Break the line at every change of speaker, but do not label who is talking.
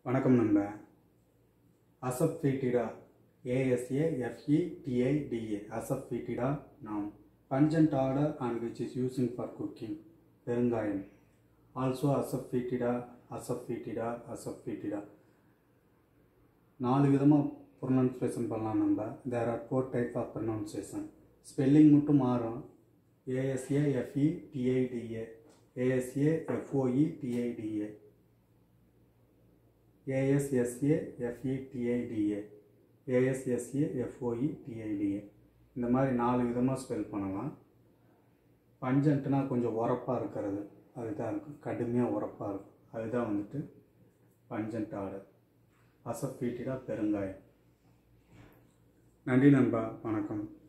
வணக்கம் நண்பா. அசப்ஃபீட்டிடா ASAFETIDA அசப்ஃபீட்டிடா noun pungent odor and which is used for cooking. பெருங்காயம். Also அசப்ஃபீட்டிடா 4 விதமாக ப்ரொனன்சியேஷன் பண்ணலாம் நண்பா. There are 4 types of pronunciation. Spelling மட்டும் மாறும். ASAFETIDA ASAFOETIDA ASSAFETIDA இந்த மாதிரி 4 விதமாக ஸ்பெல் பண்ணலாம். பஞ்சன்ட்னா கொஞ்சம் உரப்பாக இருக்கிறது, அதுதான் இருக்கும். கடுமையாக உரப்பாக இருக்கும், அதுதான் வந்துட்டு பஞ்சன்ட் ஆர்டர். அசப்ஃபீட்டிடா பெருங்காயம். நன்றி நண்பா, வணக்கம்.